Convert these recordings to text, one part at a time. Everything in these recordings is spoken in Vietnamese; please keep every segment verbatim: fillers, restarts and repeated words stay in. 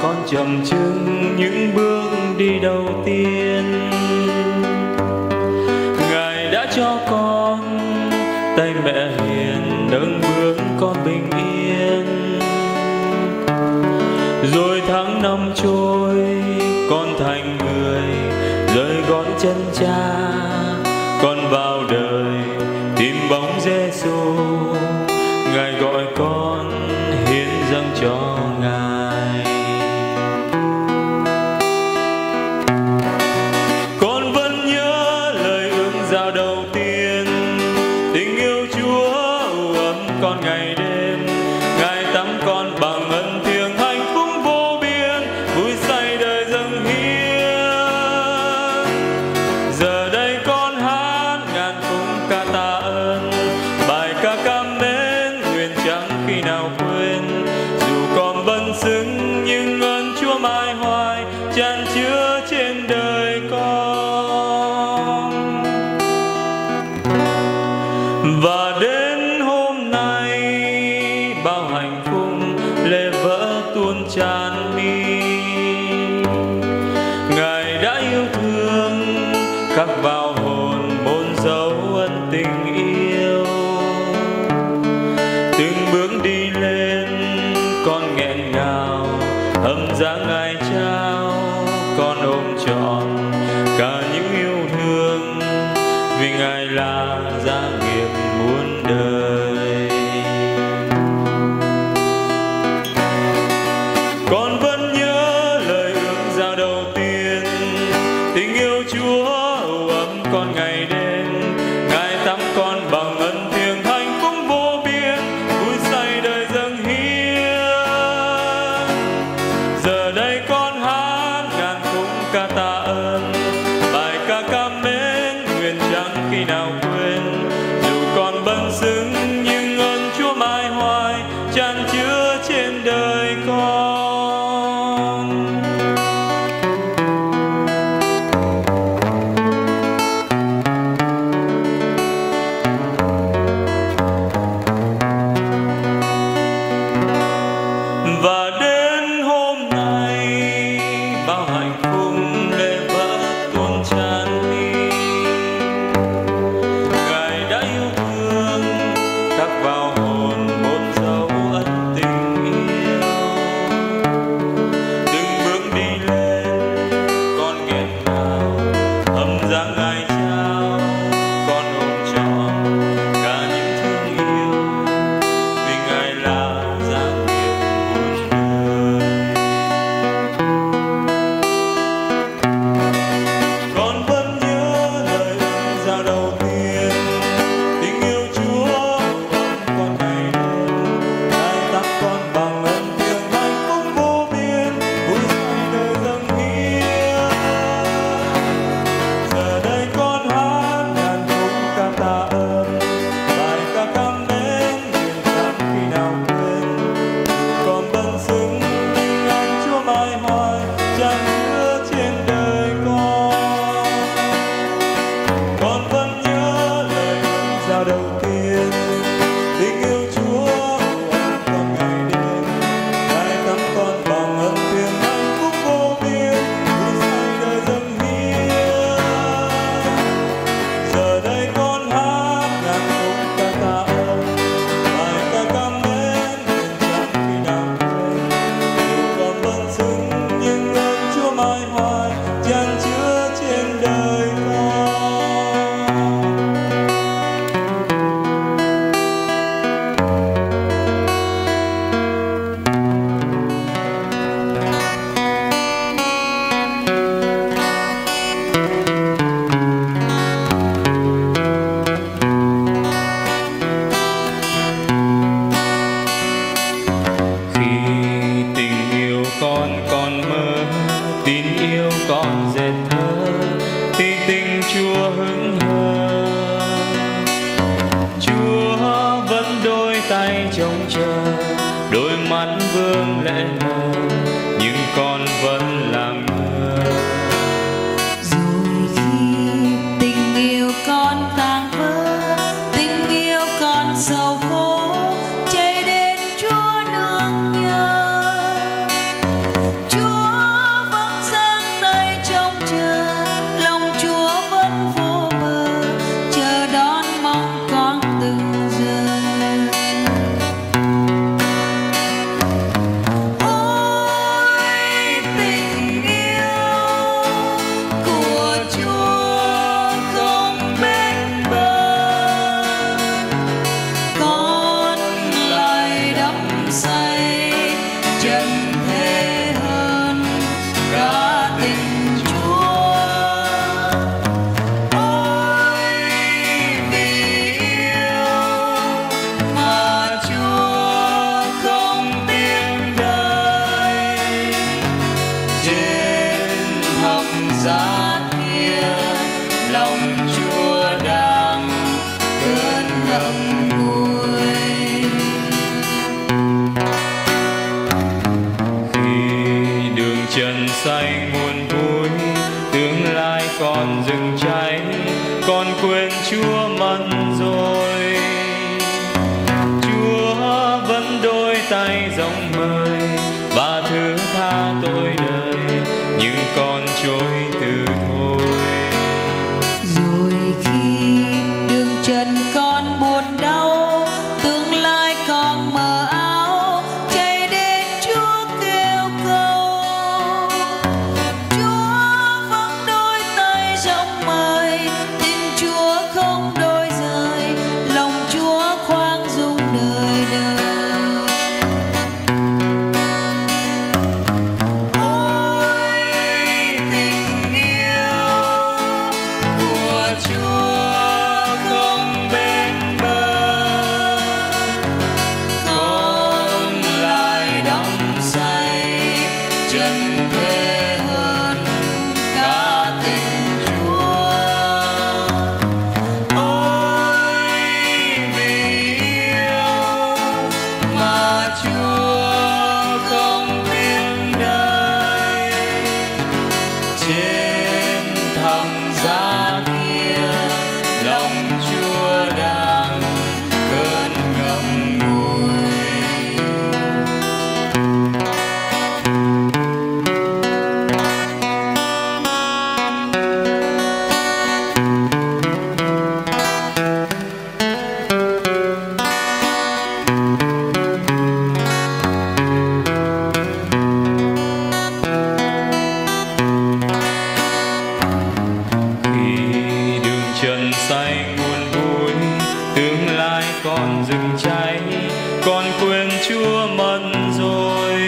con chậm chững những bước đi đầu tiên. Ngài đã cho con tay mẹ hiền nâng bước con bình yên. Rồi tháng năm trôi, con thành người rời gót chân cha. Con vào đời tìm bóng Giêsu, Ngài gọi con hiến dâng cho Ngài. Con vẫn nhớ lời ước giao đầu tiên, tình yêu Chúa ủ ấm con ngày đêm. Ngài tắm con bằng ân thiêng hạnh phúc vô biên, vui say đời dâng hiến. Giờ đây con hát ngàn khúc ca tạ ơn, bài ca cảm mến nguyện chẳng khi nào quên. Dù còn bần xứng nhưng ơn Chúa mãi hoài tràn chứa trên đời con. Và đến hôm nay bao hạnh phúc lệ vỡ tuôn tràn mi. Ngài đã yêu thương khắc vào hồn môn dấu ân tình yêu. Từng bước đi lên con nghẹn ngào, hâm giá Ngài trao con ôm trọn cả những yêu thương, vì Ngài là gia nghiệp muôn đời. Con vẫn nhớ lời ước giao đầu tiên, tình yêu Chúa ủ ấm con ngày đêm. Ngài tắm con bằng ân thiêng hạnh phúc vô biên, vui say đời dâng hiến. Giờ đây con hát ngàn khúc ca tạ ơn, bài ca cảm mến nguyện chẳng khi nào quên. Dù còn bần xứng nhưng ơn Chúa mãi hoài tràn chứa trên đời con. Và đến hôm nay bao hạnh phúc lệ vỡ tuôn tràn mi. Ngài đã yêu thương khắc vào hồn một dấu ân tình yêu. Từng bước đi lên con nghẹn ngào, hâm giá Ngài trao con ôm trọn cả những thương yêu, vì Ngài là gia nghiệp muôn đời. Con vẫn nhớ lời ước giao đầu tiên, tình yêu Chúa ấm con ngày đêm. Ngài tắm con bằng ân thiêng hạnh phúc vô biên, vui say đời dâng hiến. Giờ đây con hát ngàn khúc ca tạ ơn, bài ca cảm mến nguyện chẳng khi nào quên. Dù còn bần xứng nhưng ơn Chúa mãi hoài tràn chứa trên đời con. Con vẫn nhớ lời ước giao đầu tiên, tình yêu Chúa ủ ấm con ngày đêm. Ngài tắm con bằng ân thiêng hạnh phúc vô biên, vui say đời dâng hiến. Giờ đây con hát ngàn khúc ca tạ ơn, bài ca cảm mến nguyện chẳng khi nào quên. Dù còn bần xứng nhưng ơn Chúa mãi hoài tràn chứa trên đời con. Khi tình yêu con còn mơ, tin yêu con dệt thơ, thì tình Chúa hững hờ. Chúa vẫn đôi tay trông chờ, đôi mắt vương lệ mờ, nhưng con vẫn làm ngơ. Rồi khi tình yêu con tan vỡ, tình yêu con sầu khổ, chạy đến Chúa nương nhờ. Chúa say nguồn vui, tương lai còn rừng cháy, con quên Chúa mất rồi. Chúa vẫn đôi tay rộng mời và thứ tha tôi đời, nhưng con trôi từ thôi. Rồi khi đường trần con buồn đau, tương lai con mờ áo, chạy đến Chúa kêu cầu. Chúa vẫn đôi tay rộng mời, tình Chúa không đôi rời, lòng Chúa khoan dung đời đời. Trần say nguồn vui, tương lai còn rừng cháy, con quên Chúa mất rồi.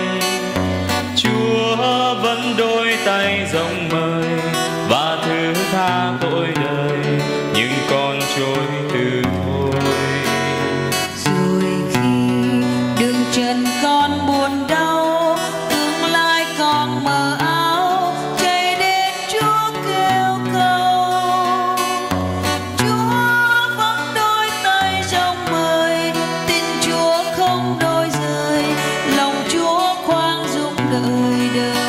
Chúa vẫn đôi tay rộng mời và thứ tha tội đời, nhưng con trôi từ thôi. Rồi khi đường trần con buồn đau, tương lai con mờ áo, chạy đến Chúa kêu cầu. Chúa vẫn đôi tay rộng mời, tin Chúa không đôi rời, lòng Chúa khoan dung đời đời.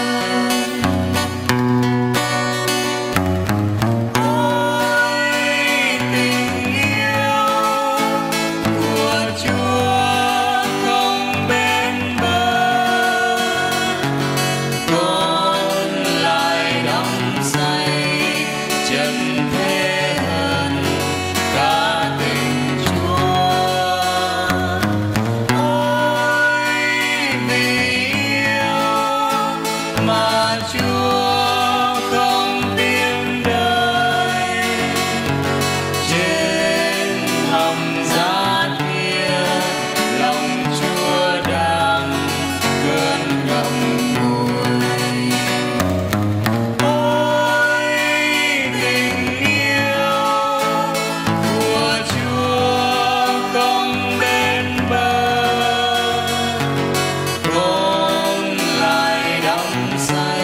Say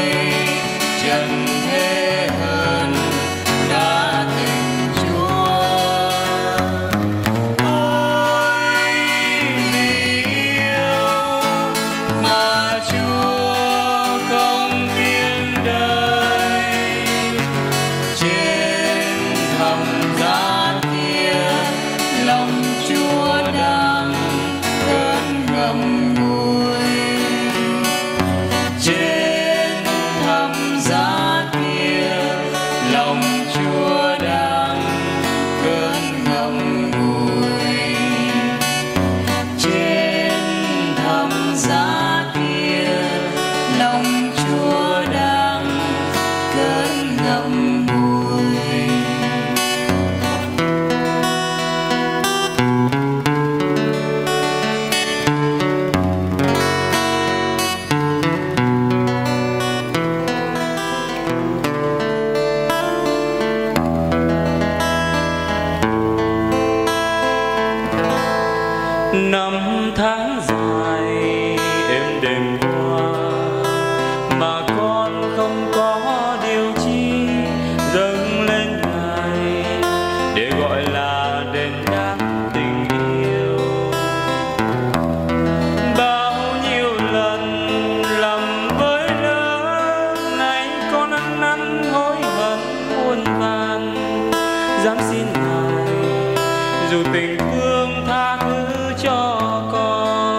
dù tình thương tha thứ cho con.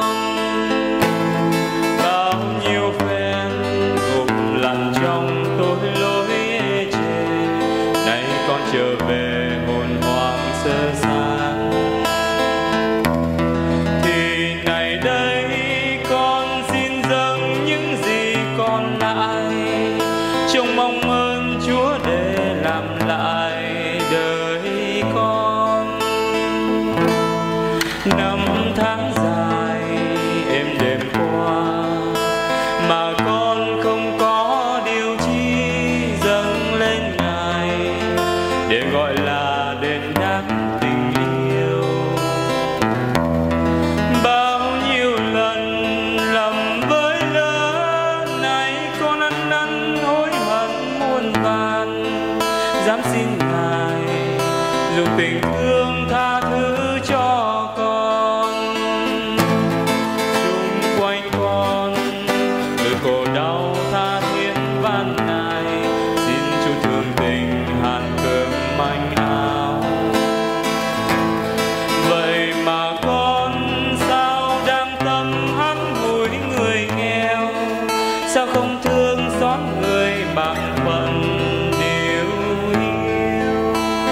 Bao nhiêu phen gục lặn trong tối lối chê, nay con trở về hồn hoang sơ san. Thì ngày đây con xin dâng những gì còn lại, trông mong ơn Chúa để làm lại đời con. Năm tháng dài êm đềm qua mà con không có điều chi dâng lên Ngài để gọi là đền đáp tình yêu. Bao nhiêu lần lầm với lỡ, nay con ăn năn hối hận muôn vàn. Dám xin Ngài dù tình thương tha thứ cho con. Xung quanh con người khổ đau tha thiết van nài, xin Chúa thương tình hàn cơm manh áo. Vậy mà con sao đang tâm hắt hủi người nghèo, sao không thương xót người bằng phận điều hiu.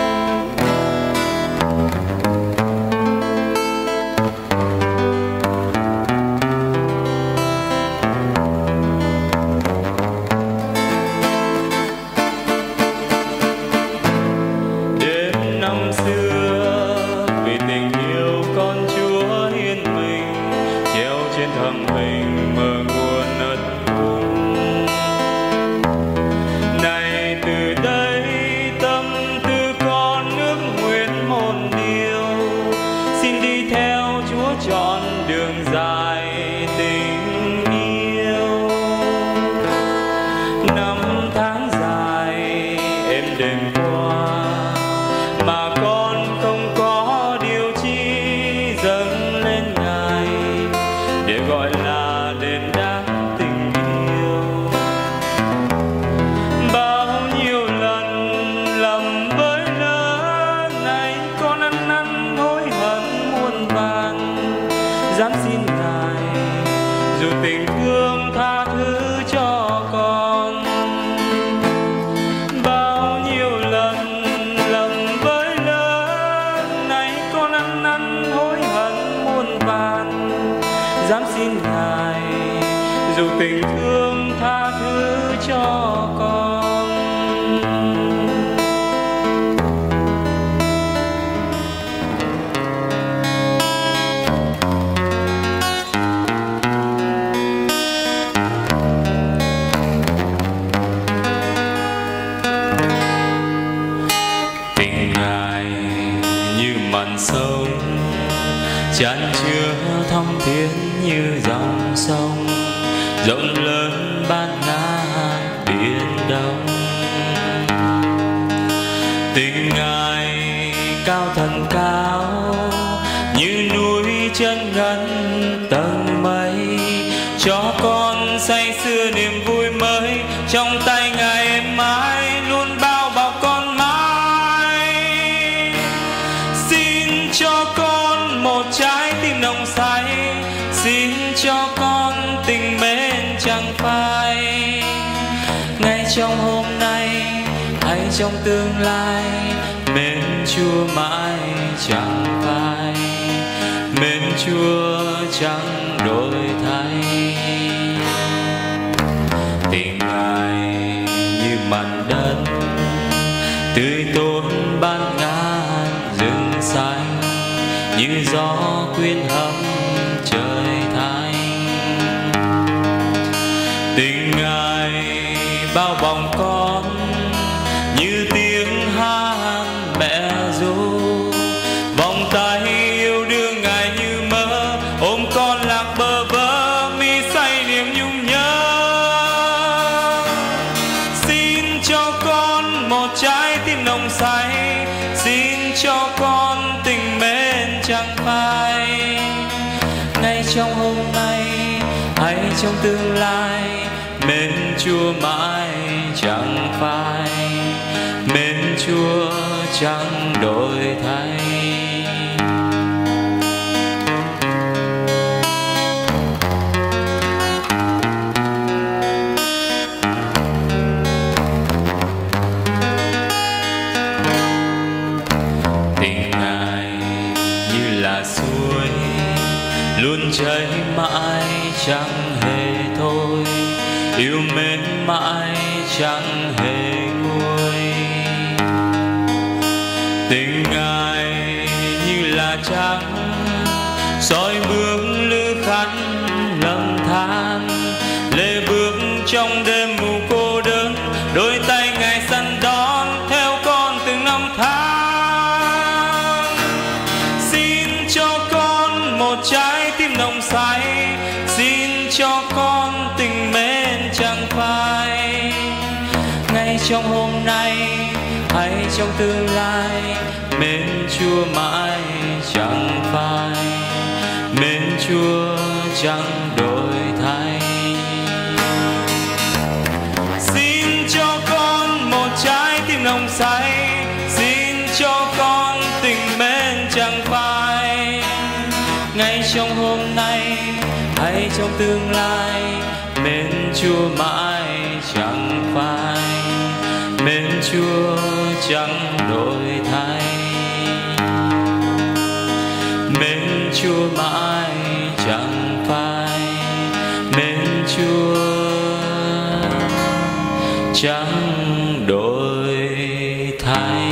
Đến năm xưa vì tình yêu con Chúa hiến mình, treo trên thầm hình mờ nguồn ân hùng. Này từ đây tâm tư con ước nguyện một điều, xin đi theo Chúa chọn đường dài tình yêu. Năm tháng dài êm đềm qua mà con không có điều chi dâng lên Ngài để gọi là đền đáp tình yêu. Bao nhiêu lần lầm với lỡ, nay con ăn năn hối hận muôn vàn. Dám xin Ngài dù tình thương tha thứ cho con. Bao nhiêu lần lầm với lỡ, nay con ăn năn hối hận muôn vàn. Dám xin Ngài dù tình thương tha thứ cho con. Tình Ngài như màn sông, chan chứa thâm thuyết như dòng sông, rộng lớn bát ngát biển đông. Tình Ngài cao thần cao như núi chân ngân tầng mây, cho con say sưa niềm vui mới. Trong tay Ngài êm ái luôn bao bọc con mãi. Xin cho con một trái tim nồng say, xin cho con tình mến chẳng phai. Ngay trong hôm nay hay trong tương lai, mến Chúa mãi chẳng phai, mến Chúa chẳng đổi thay. Tình Ngài như màn đất tươi tốt bát ngát rừng xanh, như gió quyến hâm trời thanh. Tình Ngài bao bọc con như tiếng hát mẹ ru, vòng tay yêu đương Ngài như mơ, ôm con lạc bơ vơ mi say niềm nhung nhớ. Xin cho con một trái tim nồng say, xin cho con tình mến chẳng phai. Ngay trong hôm nay hay trong tương lai, mến Chúa mãi chẳng phai, mến Chúa chẳng đổi thay. yêu mến mãi chẳng hề nguôi. Tình Ngài như là trăng soi bước lữ khách lầm than, lê bước trong đêm mù cô đơn, đôi tay Ngài săn đón theo con từng năm tháng. Xin cho con một trái tim nồng say, xin cho con tình mến chẳng phai. Ngay trong hôm nay hay trong tương lai, mến Chúa mãi chẳng phai, mến Chúa chẳng đổi thay. Xin cho con một trái tim nồng say, xin cho con tình mến chẳng phai. Ngay trong hôm nay hay trong tương lai, mến Chúa mãi chẳng phai, mến Chúa chẳng đổi thay. Mến Chúa mãi chẳng phai, mến Chúa chẳng đổi thay.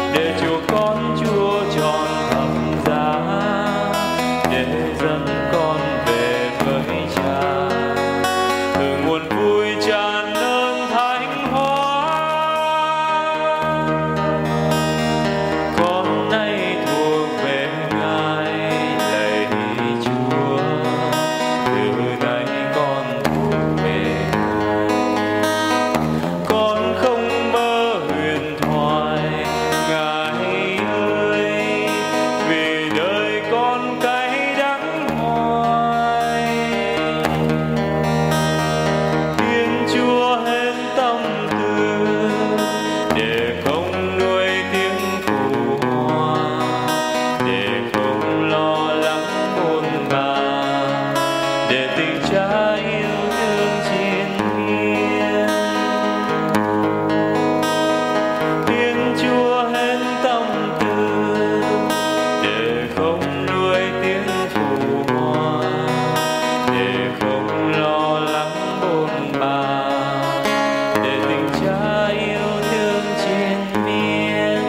để Chúa con Chúa tròn thập giá, để dẫn con về với Cha, từ nguồn vui tràn ơn thánh hóa. Con nay thuộc về Ngài, lạy Chúa, từ nay con thuộc về Ngài. Con không mơ huyền thoại, Ngài ơi, vì đời con cay đắng hoài. Thiên Chúa hết tâm tư để không nuôi tiếng phụ hoa, để không lo lắng bôn ba, để tình Cha yêu thương triền miên. Thiên Chúa hết tâm tư để không nuôi tiếng phụ hoa, để không lo lắng bôn ba, để tình Cha yêu thương triền miên.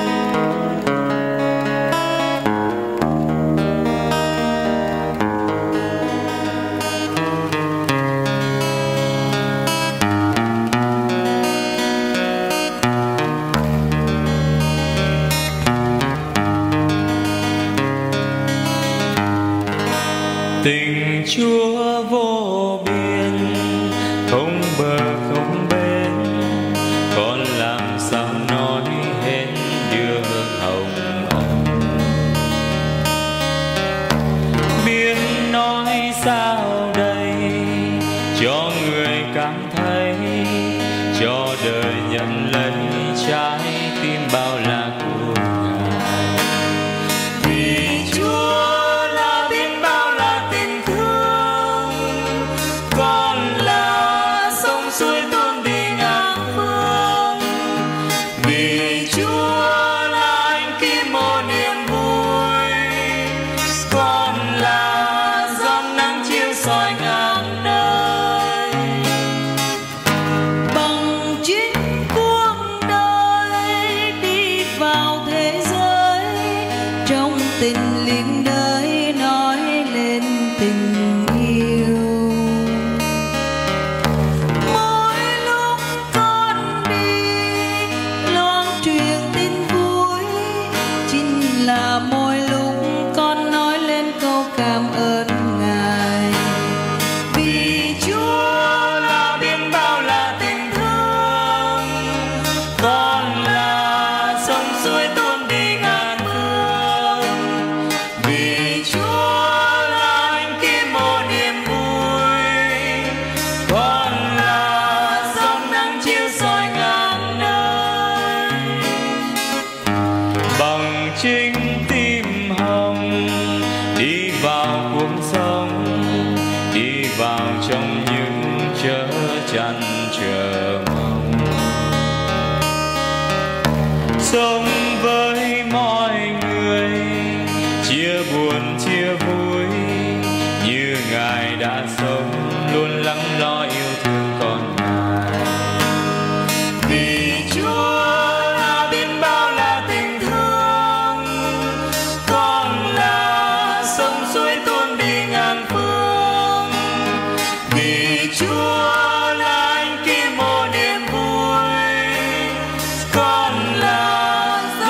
Tình Chúa vô biên, không bờ không bến, con làm sao nói hết đường hồng ân. Biết nói sao đây cho người cảm thấy, cho đời nhận lấy trái tim bao la của Ngài. Vì Chúa là biết bao la tình thương, con là sông suối tuôn đi ngang phương. Vì Chúa là anh kim một niềm vui, con là giọt nắng chiếu soi ngàn nơi. Bằng chính cuộc đời đi vào thế giới, trong tình liên đới nói lên tình yêu. Mỗi lúc con đi loan truyền tin vui, chính là mỗi lúc con nói lên câu cảm ơn Ngài. Vì Chúa là biết bao la tình thương, con là sông suối tuôn đi ngàn phương. Vì Chúa là anh kim một niềm vui, con là giọt nắng chiếu soi ngàn nơi. Bằng chính tim hồng đi vào cuộc sống, đi vào trong những chớ chăn chờ mong, sống với mọi người, chia buồn chia vui, như Ngài đã sống luôn lắng lo yêu thương con Ngài. Vì Chúa là biết bao la tình thương, con là sông suối tuôn đi ngàn phương. Vì Chúa là anh kim một niềm vui, con là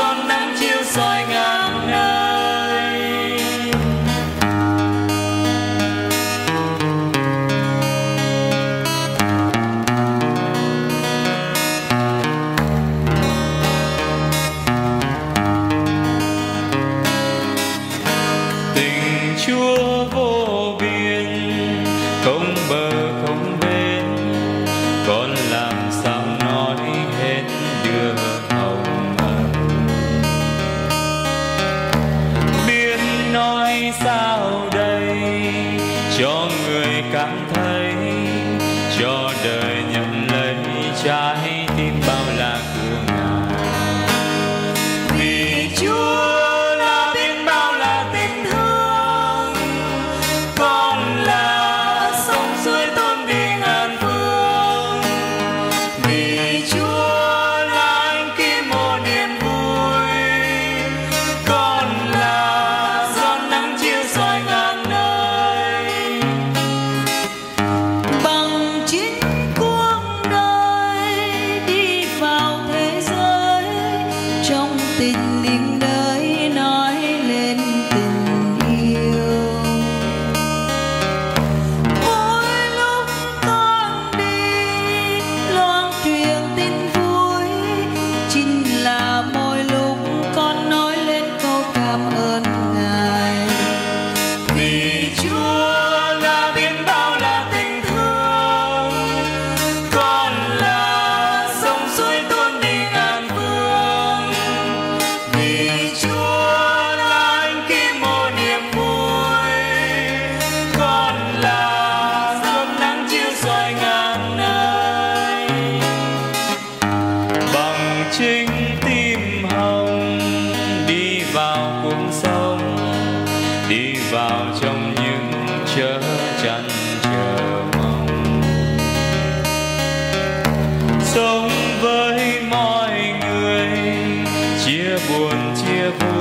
buồn chia vui.